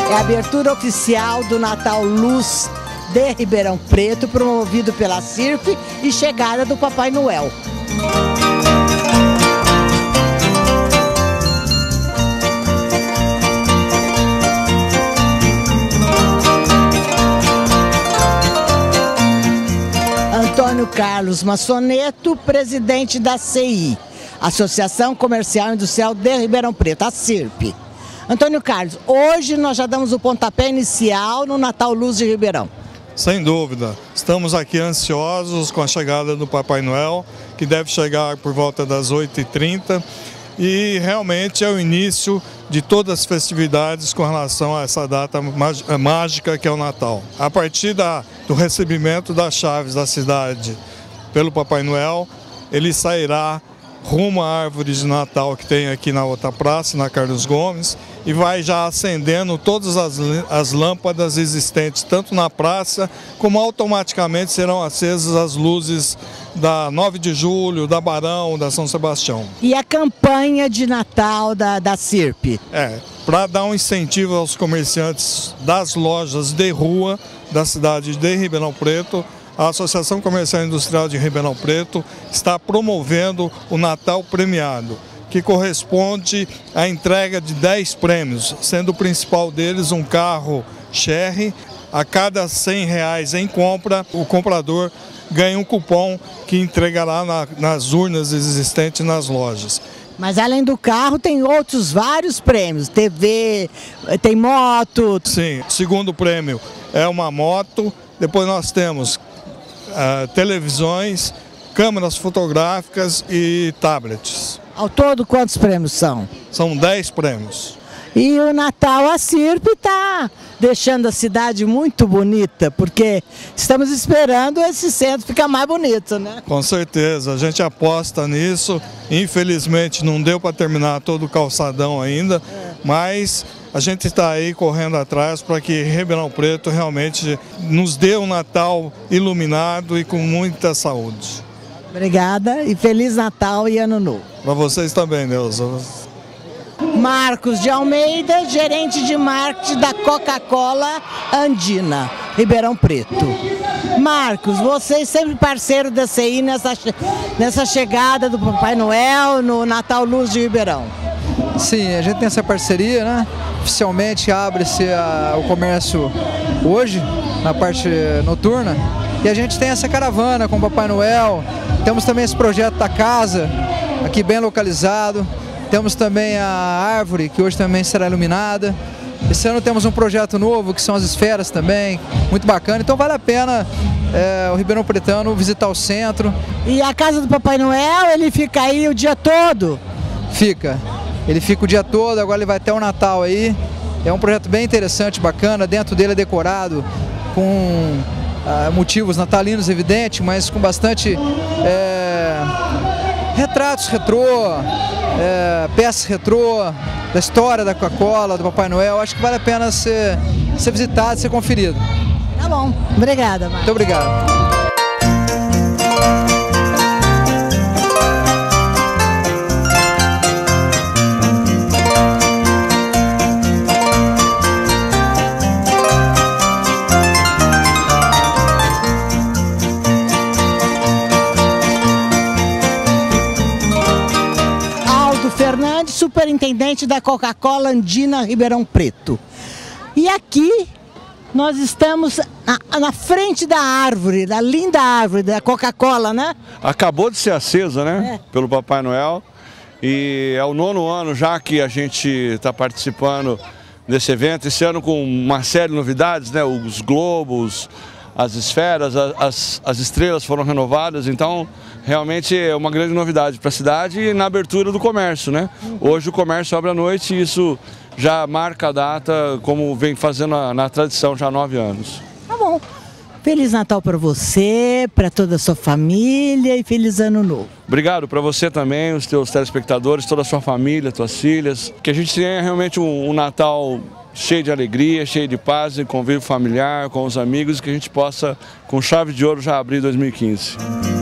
É a abertura oficial do Natal Luz de Ribeirão Preto, promovido pela CIRP, e chegada do Papai Noel. Antônio Carlos Massoneto, presidente da CI, Associação Comercial e Industrial de Ribeirão Preto, a CIRP. Antônio Carlos, hoje nós já damos o pontapé inicial no Natal Luz de Ribeirão. Sem dúvida, estamos aqui ansiosos com a chegada do Papai Noel, que deve chegar por volta das 8h30, e realmente é o início de todas as festividades com relação a essa data mágica que é o Natal. A partir do recebimento das chaves da cidade pelo Papai Noel, ele sairá rumo à árvore de Natal que tem aqui na outra praça, na Carlos Gomes, e vai já acendendo todas as lâmpadas existentes, tanto na praça, como automaticamente serão acesas as luzes da 9 de julho, da Barão, da São Sebastião. E a campanha de Natal da CIRP? Para dar um incentivo aos comerciantes das lojas de rua da cidade de Ribeirão Preto, a Associação Comercial e Industrial de Ribeirão Preto está promovendo o Natal Premiado, que corresponde à entrega de 10 prêmios, sendo o principal deles um carro Chery. A cada R$100 em compra, o comprador ganha um cupom que entregará nas urnas existentes nas lojas. Mas além do carro tem outros vários prêmios, TV, tem moto. Sim, o segundo prêmio é uma moto, depois nós temos televisões, câmeras fotográficas e tablets. Ao todo, quantos prêmios são? São 10 prêmios. E o Natal, a CIRP está deixando a cidade muito bonita, porque estamos esperando esse centro ficar mais bonito, né? Com certeza, a gente aposta nisso. Infelizmente não deu para terminar todo o calçadão ainda, mas a gente está aí correndo atrás para que Ribeirão Preto realmente nos dê um Natal iluminado e com muita saúde. Obrigada e Feliz Natal e Ano Novo. Para vocês também, Neuza. Marcos de Almeida, gerente de marketing da Coca-Cola Andina, Ribeirão Preto. Marcos, vocês sempre parceiro da CI nessa chegada do Papai Noel no Natal Luz de Ribeirão. Sim, a gente tem essa parceria, né? Oficialmente abre-se o comércio hoje, na parte noturna, e a gente tem essa caravana com o Papai Noel. Temos também esse projeto da casa, aqui bem localizado. Temos também a árvore, que hoje também será iluminada. Esse ano temos um projeto novo, que são as esferas também, muito bacana. Então vale a pena o Ribeirão Pretano visitar o centro. E a casa do Papai Noel, ele fica aí o dia todo? Fica. Ele fica o dia todo, agora ele vai até o Natal aí. É um projeto bem interessante, bacana. Dentro dele é decorado com motivos natalinos, evidente, mas com bastante retratos retrô, peças retrô, da história da Coca-Cola, do Papai Noel. Acho que vale a pena ser visitado, ser conferido. Tá bom, obrigada, Marcos. Muito obrigado. Fernandes, superintendente da Coca-Cola Andina Ribeirão Preto. E aqui nós estamos na frente da árvore, da linda árvore da Coca-Cola, né? Acabou de ser acesa, né? Pelo Papai Noel. E é o 9º ano já que a gente está participando desse evento. Esse ano com uma série de novidades, né? Os globos, as esferas, as estrelas foram renovadas, então realmente é uma grande novidade para a cidade e na abertura do comércio, né? Hoje o comércio abre à noite e isso já marca a data como vem fazendo na tradição já há 9 anos. Tá bom. Feliz Natal para você, para toda a sua família e feliz Ano Novo. Obrigado para você também, os teus telespectadores, toda a sua família, tuas filhas. Que a gente tenha realmente um Natal cheio de alegria, cheio de paz e convívio familiar com os amigos, que a gente possa, com chave de ouro, já abrir 2015.